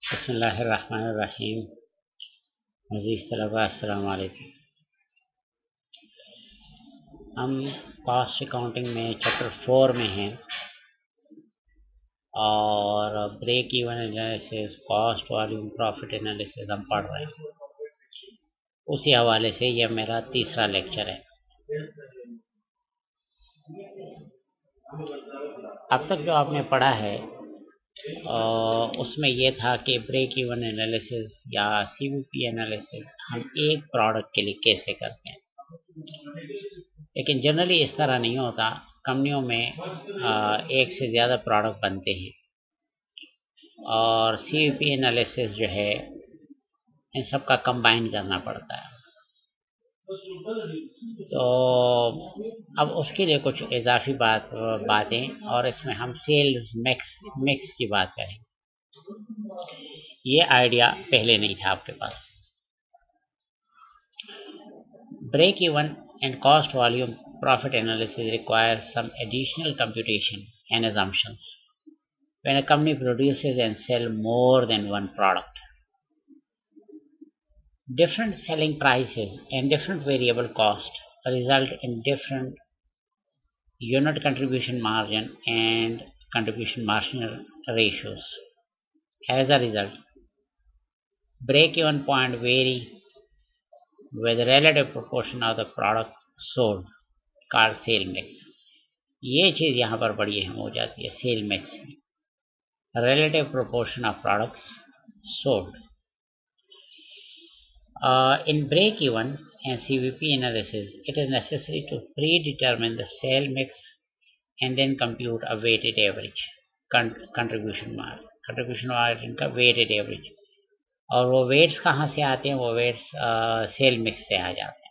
बिस्मिल्लाहिर्रहमानिर्रहीम। अज़ीज़ तलबा अस्सलाम वालेकुम। हम कॉस्ट अकाउंटिंग में चैप्टर 4 में हैं और break even analysis, cost volume profit analysis हम पढ़ रहे हैं। उसी हवाले से यह मेरा तीसरा लेक्चर है। अब तक जो आपने पढ़ा है उसमें यह था कि ब्रेक इवन एनालिसिस या सीवीपी एनालिसिस हम एक प्रोडक्ट के लिए कैसे करते हैं, लेकिन जनरली इस तरह नहीं होता। कंपनियों में एक से ज़्यादा प्रोडक्ट बनते हैं और सीवीपी एनालिसिस जो है इन सब का कंबाइन करना पड़ता है। तो अब उसके लिए कुछ इजाफी बातें और इसमें हम सेल्स मिक्स की बात करेंगे। ये आइडिया पहले नहीं था आपके पास। Break even and cost volume profit analysis requires some additional computation and assumptions when a company produces and sell more than one product. Different selling prices and different variable cost result in different unit contribution margin and contribution margin ratios. As a result, break-even point vary with the relative proportion of the product sold called sale mix. ये चीज़ यहाँ पर बड़ी अहम हो जाती है sale mix की, relative proportion of products sold. In break-even and CVP analysis, it is necessary to predetermine the sale mix and then compute a weighted average contribution margin का weighted average. और वो वेट्स कहाँ से आते हैं? वो weights cell mix से आ जाते हैं.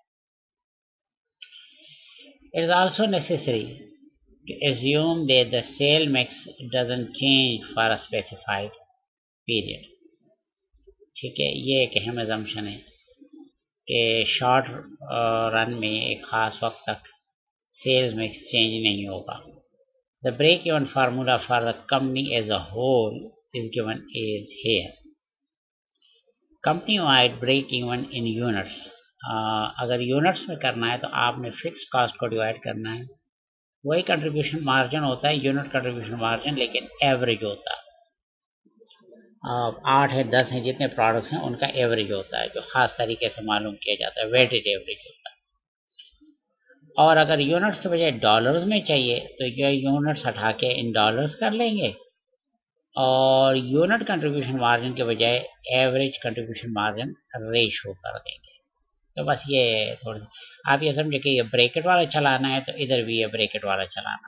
It is also necessary to assume that the sale mix doesn't change for a specified period. ठीक है, ये एक अहम assumption है कि शॉर्ट रन में एक ख़ास वक्त तक सेल्स मिक्स चेंज नहीं होगा. The break-even formula for the company as a whole is given as here. Company-wide break-even in units. अगर यूनिट्स में करना है तो आपने फिक्स कॉस्ट को डिवाइड करना है. वही कंट्रीब्यूशन मार्जिन होता है, यूनिट कंट्रीब्यूशन मार्जिन, लेकिन एवरेज होता है. 8 है 10 है जितने प्रोडक्ट्स हैं उनका एवरेज होता है, जो ख़ास तरीके से मालूम किया जाता है, वेटेड एवरेज होता है. और अगर यूनिट्स के बजाय डॉलर्स में चाहिए तो ये यूनिट्स हटा के इन डॉलर्स कर लेंगे और यूनिट कंट्रीब्यूशन मार्जिन के बजाय एवरेज कंट्रीब्यूशन मार्जिन रेशो कर देंगे. तो बस ये थोड़ा सा आप ये समझे कि ये ब्रैकेट वाला चलाना है तो इधर भी ये ब्रैकेट वाला चलाना है.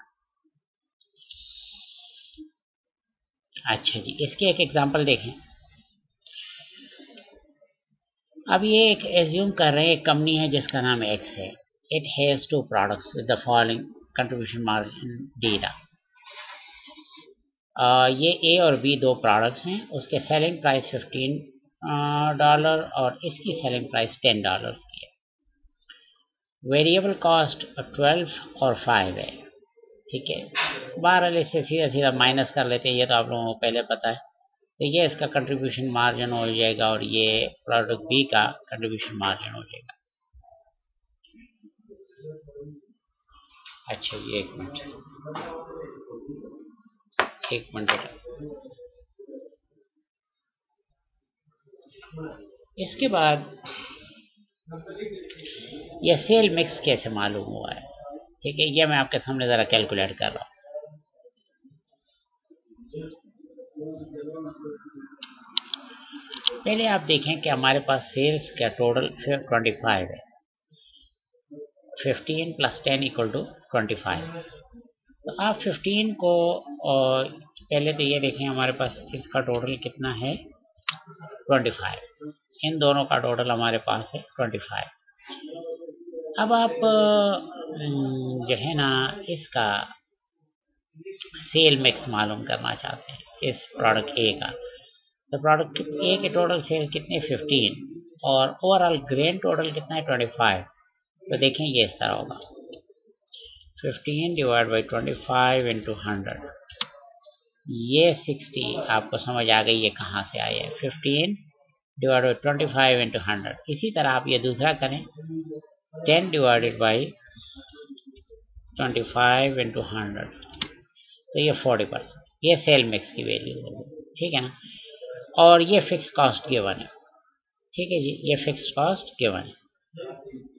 अच्छा जी, इसके एक एग्जांपल देखें. अब ये एक एज्यूम कर रहे हैं एक कंपनी है जिसका नाम एक्स है. It has 2 products with the following contribution margin data. ये ए और बी 2 प्रोडक्ट्स हैं. उसके सेलिंग प्राइस $15 और इसकी सेलिंग प्राइस $10 की है. वेरिएबल कॉस्ट 12 और 5 है. ठीक है, 12 इससे सीधा सीधा माइनस कर लेते हैं, ये तो आप लोगों को पहले पता है. तो ये इसका कंट्रीब्यूशन मार्जिन हो जाएगा और ये प्रोडक्ट बी का कंट्रीब्यूशन मार्जिन हो जाएगा. अच्छा ये एक मिनट इसके बाद ये सेल मिक्स कैसे मालूम हुआ है. ठीक है, ये मैं आपके सामने ज़रा कैलकुलेट कर रहा हूँ. पहले आप देखें कि हमारे पास सेल्स का टोटल 25 है. 15 + 10 = 25. तो आप 15 को पहले तो ये देखें हमारे पास इसका टोटल कितना है 25. इन दोनों का टोटल हमारे पास है 25. अब आप जो है ना इसका सेल मिक्स मालूम करना चाहते हैं इस प्रोडक्ट ए का. तो प्रोडक्ट ए के टोटल सेल कितने 15 और ओवरऑल ग्रेन टोटल कितना है 25. तो देखें ये इस तरह होगा 15 / 25 × 100. ये 60 आपको समझ आ गई ये कहाँ से आया है, 15 डिवाइडेड 25 इंटू 100। इसी तरह आप ये दूसरा करें, 10 डिवाइडेड बाई 25 इंटू 100, तो ये 40%। ये सेल मिक्स की वैल्यूज होगी, ठीक है ना। और ये फिक्स कॉस्ट गिवन है, ठीक है जी, ये फिक्स कॉस्ट गिवन है।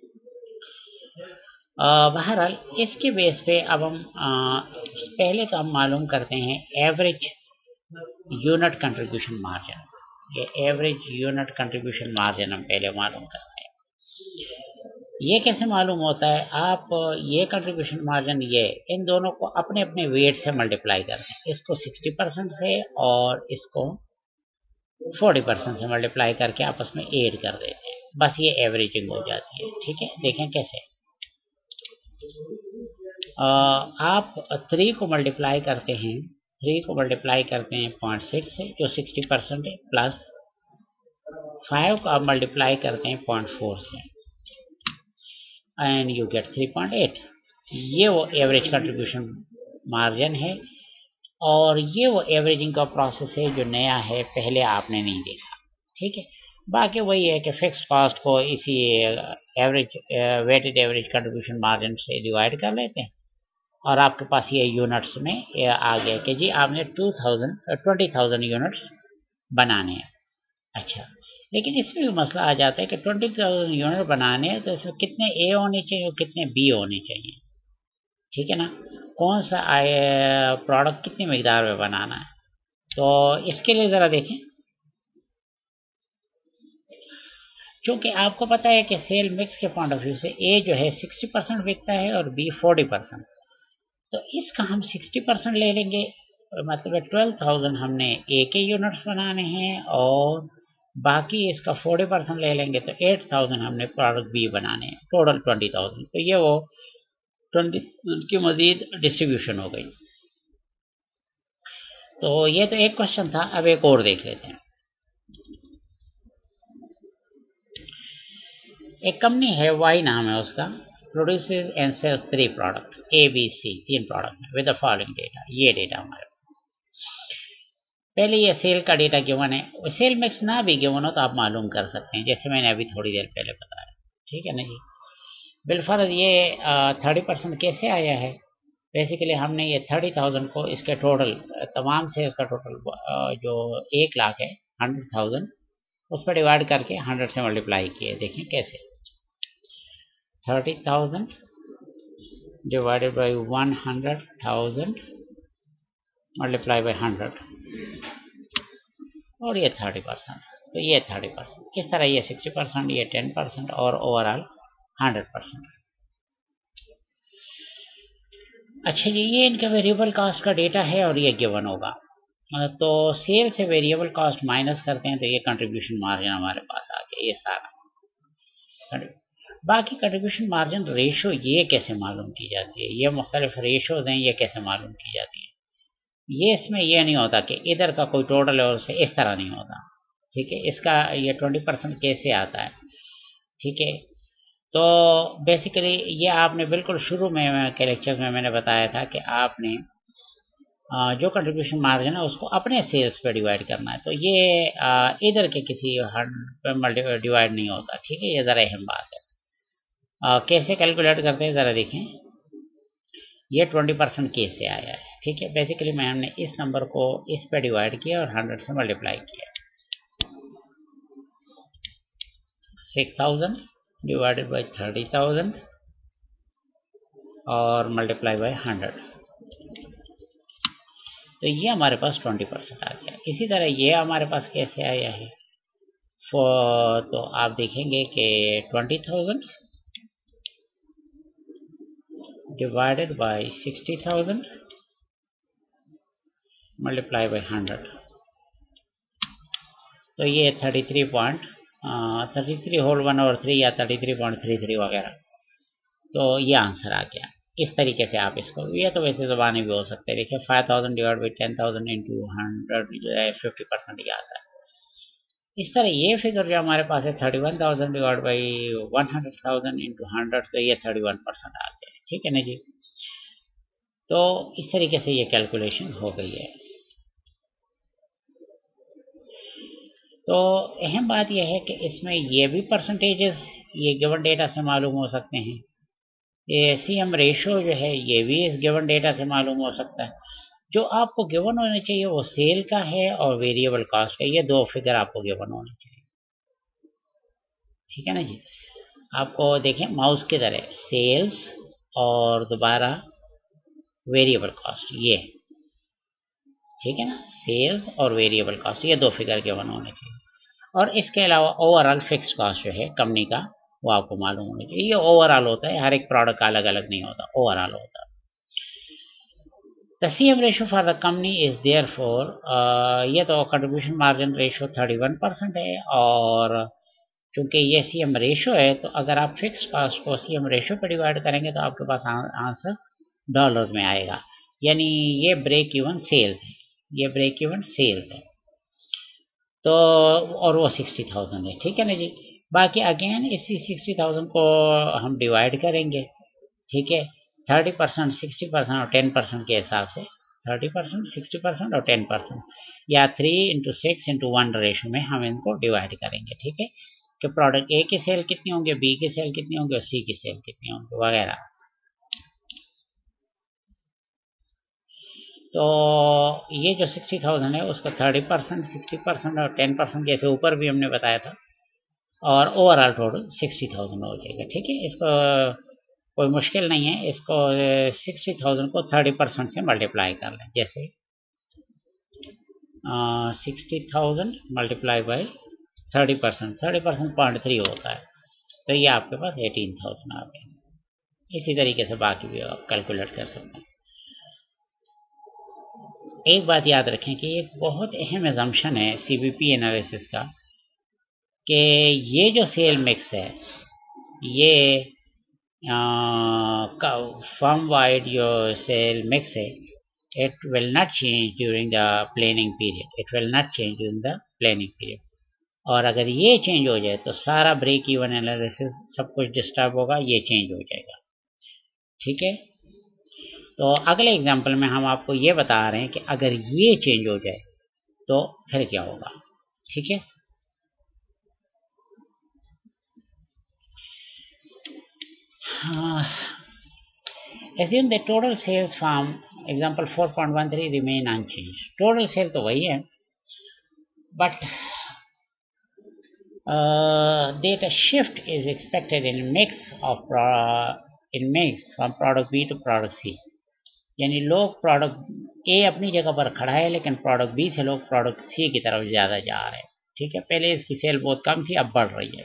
बहरहाल इसके बेस पे अब हम पहले तो हम मालूम करते हैं एवरेज यूनिट कंट्रीब्यूशन मार्जिन। ये एवरेज यूनिट कंट्रीब्यूशन मार्जिन हम पहले मालूम करते हैं। ये कैसे मालूम होता है, आप ये कंट्रीब्यूशन मार्जिन ये इन दोनों को अपने अपने वेट से मल्टीप्लाई करते हैं, इसको 60% से और इसको 40% से मल्टीप्लाई करके आपस में ऐड कर देते हैं, बस ये एवरेजिंग हो जाती है, ठीक है। देखें कैसे, आप 3 को मल्टीप्लाई करते हैं, 3 को मल्टीप्लाई करते हैं 0.6 से जो 60% है, प्लस 5 को आप मल्टीप्लाई करते हैं 0.4 से एंड यू गेट 3.8। ये वो एवरेज कंट्रीब्यूशन मार्जिन है और ये वो एवरेजिंग का प्रोसेस है जो नया है, पहले आपने नहीं देखा, ठीक है। बाकी वही है कि फिक्स्ड कॉस्ट को इसी average weighted average contribution margin से डिवाइड कर लेते हैं और आपके पास ये यूनिट्स में आ गया कि जी आपने 20,000 यूनिट्स बनाने हैं। अच्छा, लेकिन इसमें भी मसला आ जाता है कि 20,000 यूनिट बनाने हैं तो इसमें कितने ए होने चाहिए और कितने बी होने चाहिए, ठीक है ना। कौन सा प्रोडक्ट कितनी मिकदार में बनाना है, तो इसके लिए ज़रा देखें। क्योंकि आपको पता है कि सेल मिक्स के पॉइंट ऑफ व्यू से ए जो है 60% बिकता है और बी 40%, तो इसका हम 60% ले लेंगे, मतलब 12,000 हमने ए के यूनिट्स बनाने हैं और बाकी इसका 40% ले लेंगे तो 8,000 हमने प्रोडक्ट बी बनाने हैं, टोटल 20,000। तो ये वो 20 की मजीद डिस्ट्रीब्यूशन हो गई। तो ये तो एक क्वेश्चन था, अब एक और देख लेते हैं। एक कंपनी है, वाई नाम है उसका, produces and sells 3 product ABC, 3 product with the following data. ये डेटा हमारे पहले ये सेल का डेटा गिवन है, सेल मिक्स ना भी गिवन हो तो आप मालूम कर सकते हैं, जैसे मैंने अभी थोड़ी देर पहले बताया, ठीक है ना जी। बिलफर्ज ये 30% कैसे आया है, बेसिकली हमने ये 30,000 को इसके टोटल तमाम से इसका टोटल जो 1 लाख है 100,000 उस पर डिवाइड करके 100 से मल्टीप्लाई किए। देखें कैसे, 30,000 डिवाइडेड बाई 100,000 मल्टीप्लाई बाई 100 और ये 30%, तो ये 30%, इस तरह ये 60%, ये 10% और ओवरऑल 100%। अच्छा जी, ये इनका वेरिएबल कॉस्ट का डेटा है और ये गिवन होगा, तो सेल से वेरिएबल कॉस्ट माइनस करते हैं तो ये कंट्रीब्यूशन मार्जिन हमारे पास आ गया, ये सारा। बाकी कंट्रीब्यूशन मार्जिन रेशो ये कैसे मालूम की जाती है, ये मुख्तलिफ रेशोज हैं, ये कैसे मालूम की जाती है, ये इसमें ये नहीं होता कि इधर का कोई टोटल है और से इस तरह नहीं होता, ठीक है। इसका ये 20% कैसे आता है, ठीक है। तो बेसिकली ये आपने बिल्कुल शुरू में के लेक्चर्स में मैंने बताया था कि आपने जो कंट्रीब्यूशन मार्जिन है उसको अपने सेल्स पे डिवाइड करना है, तो ये इधर के किसी पे डिवाइड नहीं होता, ठीक है। ये ज़रा अहम बात है। कैसे कैलकुलेट करते हैं ज़रा देखें, ये 20% कैसे आया है, ठीक है। बेसिकली मैंने इस नंबर को इस पे डिवाइड किया और 100 से मल्टीप्लाई किया, 6,000 डिवाइडेड बाई 30,000 और मल्टीप्लाई बाई 100, तो ये हमारे पास 20% आ गया। इसी तरह ये हमारे पास कैसे आया है, तो आप देखेंगे कि 20,000 डिवाइडेड बाई 60,000 मल्टीप्लाई बाई 100, तो ये 33 होल 1/3 या 33.33 वगैरह, तो ये आंसर आ गया। इस तरीके से आप इसको, ये तो वैसे ज़बानी भी हो सकते हैं, देखिए 5,000 डिवाइड बाई 10,000 इंटू 100 जो है 50% ये आता है। इस तरह ये फिगर जो हमारे पास है 31,000 डिवाइड बाई 100,000 इंटू 100, तो ये 31% आ गया, ठीक है ना जी। तो इस तरीके से ये कैलकुलेशन हो गई है। तो अहम बात यह है कि इसमें ये भी परसेंटेजेस ये गिवन डेटा से मालूम हो सकते हैं, ये CM रेशो जो है ये भी इस गिवन डेटा से मालूम हो सकता है। जो आपको गिवन होने चाहिए वो सेल का है और वेरिएबल कॉस्ट का, ये दो फिगर आपको गिवन होने चाहिए, ठीक है ना जी। आपको देखें माउस की तरह सेल्स और दोबारा वेरिएबल कॉस्ट, ये ठीक है ना, सेल्स और वेरिएबल कॉस्ट ये दो फिगर गिवन होने चाहिए। और इसके अलावा ओवरऑल फिक्स कॉस्ट जो है कंपनी का वो आपको मालूम होना चाहिए। ये ओवरऑल होता है, हर एक प्रोडक्ट का अलग अलग नहीं होता, ओवरऑल होता है। The CM ratio for the company is therefore ये तो कंट्रीब्यूशन मार्जिन रेशो 31% है, और चूंकि ये CM रेशो है तो अगर आप फिक्स कॉस्ट को CM रेशो पर डिवाइड करेंगे तो आपके पास आंसर डॉलर्स में आएगा, यानी ये ब्रेक इवन सेल्स है, ये ब्रेक इवन सेल्स है। तो और वो 60,000 है, ठीक है ना जी। बाकी अगेन इसी 60,000 को हम डिवाइड करेंगे, ठीक है, 30%, 60% और 10% के हिसाब से, 30%, 60% और 10%, या 3 × 6 × 1 रेशो में हम इनको डिवाइड करेंगे, ठीक है, कि प्रोडक्ट ए की सेल कितनी होंगे, बी की सेल कितनी होंगी और सी की सेल कितनी होंगी वगैरह। तो ये जो 60,000 है उसको 30%, 60% और 10% जैसे ऊपर भी हमने बताया था, और ओवरऑल टोटल 60,000 हो जाएगा, ठीक है। इसको कोई मुश्किल नहीं है, इसको 60,000 को 30% से मल्टीप्लाई कर लें, जैसे 60,000 मल्टीप्लाई बाई 30%, 30% 0.3 होता है, तो ये आपके पास 18,000 आ गया। इसी तरीके से बाकी भी आप कैलकुलेट कर सकते हैं। एक बात याद रखें कि एक बहुत अहम एजम्पशन है CVP एनालिसिस का, कि ये जो सेल मिक्स है ये फर्म वाइड जो सेल मिक्स है, it will not change during the planning period, it will not change during the planning period। और अगर ये चेंज हो जाए तो सारा ब्रेक इवन एनालिसिस सब कुछ डिस्टर्ब होगा, ये चेंज हो जाएगा, ठीक है। तो अगले एग्जांपल में हम आपको ये बता रहे हैं कि अगर ये चेंज हो जाए तो फिर क्या होगा, ठीक है। Assume the total sales from example 4.13 remain unchanged, total sale तो वही है, but that a shift is expected in mix from product B to product C, यानी लोग प्रोडक्ट A अपनी जगह पर खड़ा है लेकिन प्रोडक्ट B से लोग प्रोडक्ट C की तरफ ज़्यादा जा रहे हैं, ठीक है। पहले इसकी सेल बहुत कम थी, अब बढ़ रही है।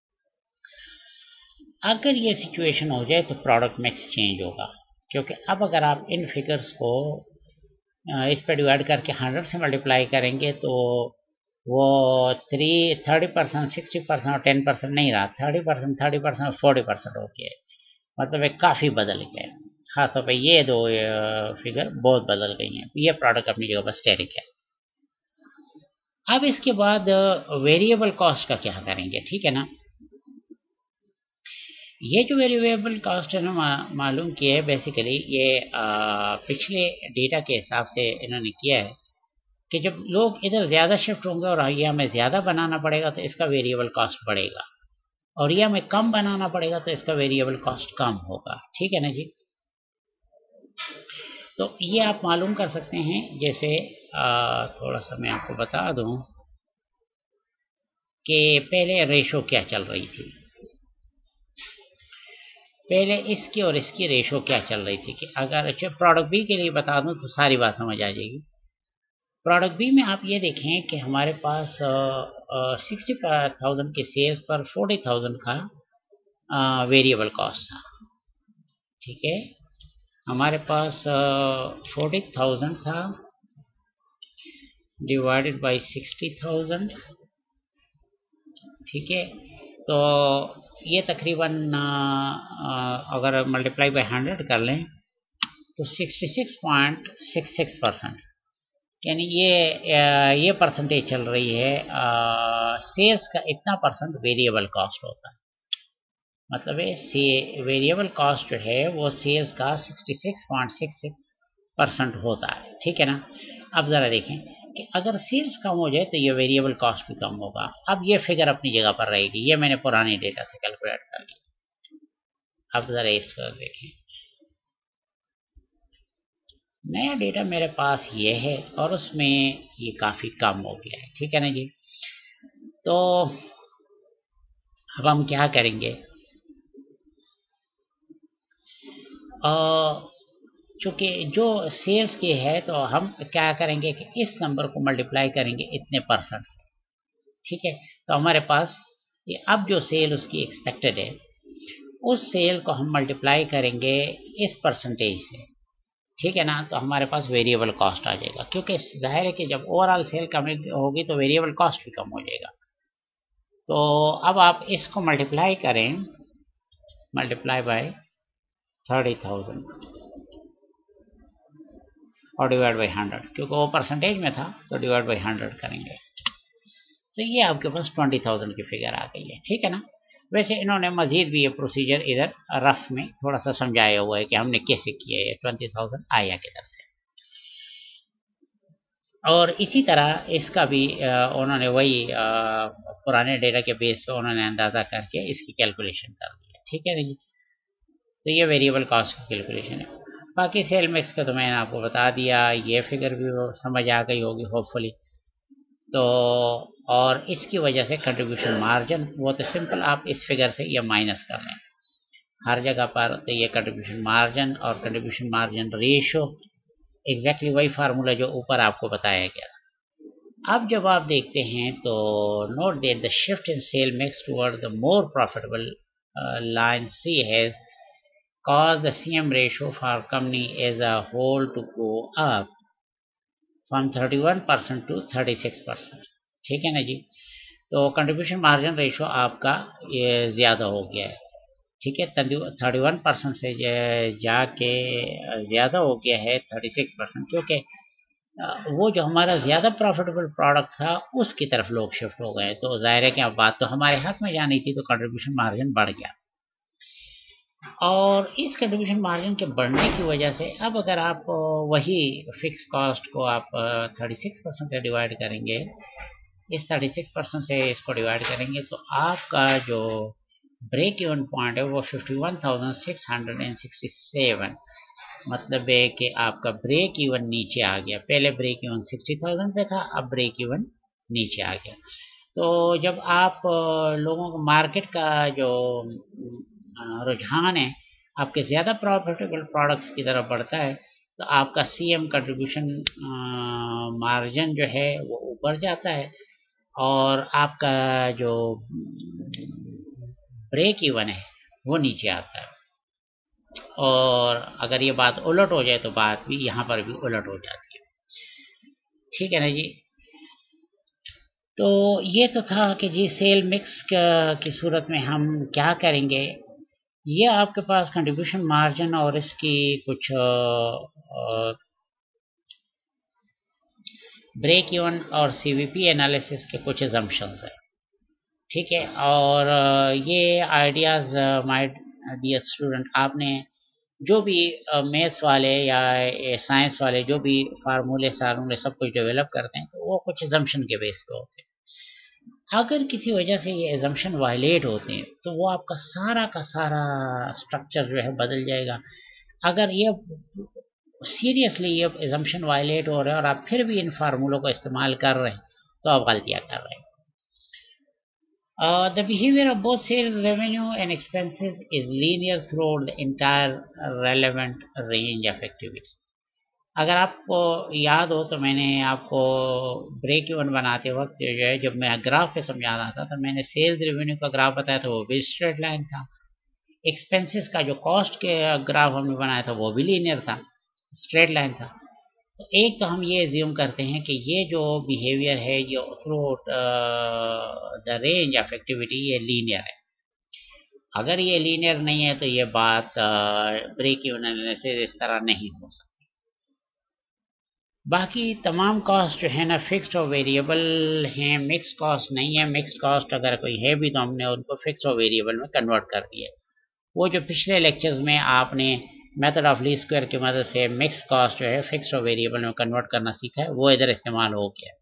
अगर ये सिचुएशन हो जाए तो प्रोडक्ट मिक्स चेंज होगा, क्योंकि अब अगर आप इन फिगर्स को इस पर डिवाइड करके 100 से मल्टीप्लाई करेंगे तो वो 30%, 60% और 10% नहीं रहा, 30%, 30% और 40% हो गया, मतलब एक काफ़ी बदल गया। खासतौर पे ये दो फिगर बहुत बदल गई हैं, ये प्रोडक्ट अपनी जगह पर स्टैटिक है। अब इसके बाद वेरिएबल कॉस्ट का क्या करेंगे, ठीक है ना। ये जो वेरिएबल कॉस्ट है ना मालूम किया है, बेसिकली ये पिछले डेटा के हिसाब से इन्होंने किया है कि जब लोग इधर ज़्यादा शिफ्ट होंगे और ये हमें ज़्यादा बनाना पड़ेगा तो इसका वेरिएबल कॉस्ट बढ़ेगा, और ये हमें कम बनाना पड़ेगा तो इसका वेरिएबल कॉस्ट कम होगा, ठीक है ना जी। तो ये आप मालूम कर सकते हैं, जैसे थोड़ा सा मैं आपको बता दूं कि पहले रेशो क्या चल रही थी, पहले इसकी और इसकी रेशो क्या चल रही थी, कि अगर प्रोडक्ट बी के लिए बता दूं तो सारी बात समझ आ जाएगी। प्रोडक्ट बी में आप ये देखें कि हमारे पास 60,000 के सेल्स पर 40,000 का वेरिएबल कॉस्ट था, ठीक है। हमारे पास 40,000 था डिवाइडेड बाई 60,000, ठीक है। तो ये तकरीबन अगर मल्टीप्लाई बाई 100 कर लें तो 66.66%, यानी ये परसेंटेज चल रही है। सेल्स का इतना परसेंट वेरिएबल कॉस्ट होता है, मतलब है वेरिएबल कॉस्ट जो है वो सेल्स का 66.66% होता है, ठीक है ना। अब ज़रा देखें कि अगर सेल्स कम हो जाए तो ये वेरिएबल कॉस्ट भी कम होगा। अब ये फिगर अपनी जगह पर रहेगी, ये मैंने पुरानी डेटा से कैलकुलेट कर लिया। अब जरा इसको देखें, नया डेटा मेरे पास ये है और उसमें ये काफ़ी कम हो गया है, ठीक है ना जी। तो अब हम क्या करेंगे, चूँकि जो सेल्स की है तो हम क्या करेंगे कि इस नंबर को मल्टीप्लाई करेंगे इतने परसेंट से, ठीक है। तो हमारे पास ये अब जो सेल उसकी एक्सपेक्टेड है, उस सेल को हम मल्टीप्लाई करेंगे इस परसेंटेज से, ठीक है ना। तो हमारे पास वेरिएबल कॉस्ट आ जाएगा, क्योंकि जाहिर है कि जब ओवरऑल सेल कम होगी तो वेरिएबल कॉस्ट भी कम हो जाएगा। तो अब आप इसको मल्टीप्लाई करें, मल्टीप्लाई बाय 30,000 और डिवाइड बाई 100, क्योंकि वो परसेंटेज में था तो डिवाइड बाई 100 करेंगे, तो ये आपके पास 20,000 की फिगर आ गई है, ठीक है ना। वैसे इन्होंने मजीद भी ये प्रोसीजर इधर रफ में थोड़ा सा समझाया हुआ है कि हमने कैसे किया है, 20,000 आया किधर से। और इसी तरह इसका भी उन्होंने वही पुराने डेटा के बेस पे उन्होंने अंदाज़ा करके इसकी कैलकुलेशन कर दिया, ठीक है जी। तो ये वेरिएबल कॉस्ट की कैलकुलेशन है। बाकी सेल मिक्स का तो मैंने आपको बता दिया, ये फिगर भी समझ आ गई होगी होपफुली। तो और इसकी वजह से कंट्रीब्यूशन मार्जिन वो तो सिंपल, आप इस फिगर से ये माइनस कर लें हर जगह पर, तो ये कंट्रीब्यूशन मार्जिन और कंट्रीब्यूशन मार्जिन रेशो एग्जैक्टली वही फार्मूला जो ऊपर आपको बताया गया। अब जब आप देखते हैं तो note that the shift in sale mix toward the more profitable line C has caused the CM ratio for company as a whole to go up from 31% to 36%, ठीक है ना जी। तो कंट्रीब्यूशन मार्जिन रेशो आपका ये ज़्यादा हो गया है, ठीक है। 31% से जाके ज़्यादा हो गया है 36%, क्योंकि वो जो हमारा ज़्यादा प्रॉफिटेबल प्रोडक्ट था उसकी तरफ लोग शिफ्ट हो गए, तो जाहिर है कि अब बात तो हमारे हाथ में जानी थी, तो कंट्रीब्यूशन मार्जिन बढ़ गया। और इस कंट्रीब्यूशन मार्जिन के बढ़ने की वजह से अब अगर आप वही फिक्स कॉस्ट को आप 36% से डिवाइड करेंगे, इस 36% से इसको डिवाइड करेंगे, तो आपका जो ब्रेक इवन पॉइंट है वो 51,667, मतलब है कि आपका ब्रेक इवन नीचे आ गया। पहले ब्रेक इवन 60,000 पे था, अब ब्रेक इवन नीचे आ गया। तो जब आप लोगों को मार्केट का जो रुझान है आपके ज़्यादा प्रॉफिटेबल प्रोडक्ट्स की तरफ बढ़ता है, तो आपका सीएम कंट्रीब्यूशन मार्जिन जो है वो ऊपर जाता है और आपका जो ब्रेक इवन है वो नीचे आता है। और अगर ये बात उलट हो जाए तो बात भी यहाँ पर भी उलट हो जाती है, ठीक है ना जी। तो ये तो था कि जी सेल मिक्स की सूरत में हम क्या करेंगे। ये आपके पास कंट्रीब्यूशन मार्जिन और इसकी कुछ ब्रेक इवन और सीवीपी एनालिसिस के कुछ अजम्पशंस है, ठीक है। और ये आइडियाज़ माय डियर स्टूडेंट, आपने जो भी मैथ्स वाले या साइंस वाले जो भी फार्मूले सब कुछ डेवलप करते हैं, तो वो कुछ एजम्पशन के बेस पे होते हैं। अगर किसी वजह से ये एजम्पशन वायलेट होते हैं तो वो आपका सारा का सारा स्ट्रक्चर जो है बदल जाएगा। अगर ये सीरियसली ये एजम्पशन वायलेट हो रहे हैं और आप फिर भी इन फार्मूलों को इस्तेमाल कर रहे हैं, तो आप गलतियां कर रहे हैं। The behavior of both sales revenue and expenses is linear throughout the entire relevant range of activity. अगर आपको याद हो तो मैंने आपको ब्रेक इवन बनाते वक्त जो है, जब मैं ग्राफ पे समझा रहा था, तो मैंने सेल्स रेवेन्यू का ग्राफ बताया था, वो भी स्ट्रेट लाइन था। एक्सपेंसेस का जो कॉस्ट के ग्राफ हमने बनाया था वो भी लीनियर था, स्ट्रेट लाइन था। तो एक तो हम ये एज्यूम करते हैं कि ये जो बिहेवियर है ये through the range of activity ये लीनियर है। अगर ये लीनियर नहीं है तो ये बात ब्रेक इवन एनालिसिस इस तरह नहीं हो सकती। बाकी तमाम कॉस्ट जो है ना फिक्स्ड और वेरिएबल हैं, मिक्स कॉस्ट नहीं है। मिक्स कॉस्ट अगर कोई है भी तो हमने उनको फिक्स्ड और वेरिएबल में कन्वर्ट कर दिया। वो जो पिछले लेक्चर्स में आपने मेथड ऑफ लीस्ट स्क्वायर की मदद से मिक्स कॉस्ट जो है फिक्स और वेरिएबल में कन्वर्ट करना सीखा है, वो इधर इस्तेमाल हो गया।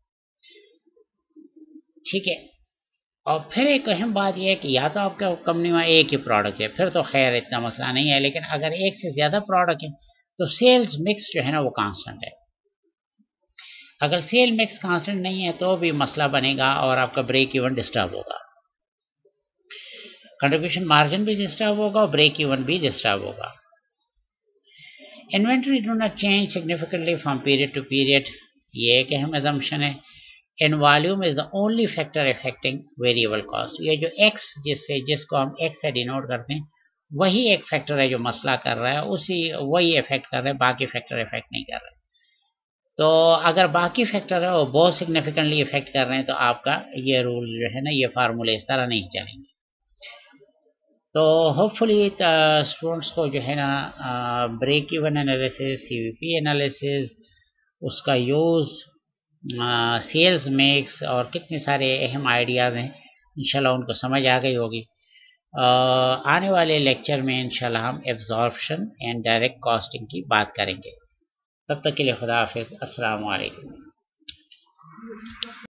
ठीक है। और फिर एक अहम बात यह है कि या तो आपका कंपनी में एक ही प्रोडक्ट है, फिर तो खैर इतना मसला नहीं है, लेकिन अगर एक से ज़्यादा प्रोडक्ट है तो सेल्स मिक्स जो है ना वो कांस्टेंट है। अगर सेल मिक्स कांस्टेंट नहीं है तो भी मसला बनेगा और आपका ब्रेक इवन डिस्टर्ब होगा, कंट्रीब्यूशन मार्जिन भी डिस्टर्ब होगा और ब्रेक इवन भी डिस्टर्ब होगा। Inventory do not change significantly from period to period, ये एक अहम assumption है। In volume is the only factor affecting variable cost, ये जो x जिसको हम x से डिनोट करते हैं वही एक फैक्टर है जो मसला कर रहा है, वही इफेक्ट कर रहा है, बाकी फैक्टर इफेक्ट नहीं कर रहे। तो अगर बाकी फैक्टर है वो बहुत सिग्निफिकेंटली इफेक्ट कर रहे हैं तो आपका ये रूल जो है ना, ये फार्मूले इस तरह नहीं चलेंगे। तो होपफुली स्टूडेंट्स को जो है ना break even analysis, CVP analysis, उसका यूज़, सेल्स मिक्स और कितने सारे अहम आइडियाज़ हैं, इंशाल्लाह उनको समझ आ गई होगी। आने वाले लेक्चर में इंशाल्लाह हम एब्जॉर्प्शन एंड डायरेक्ट कॉस्टिंग की बात करेंगे। तब तक के लिए खुदा हाफिज़, अस्सलाम वालेकुम।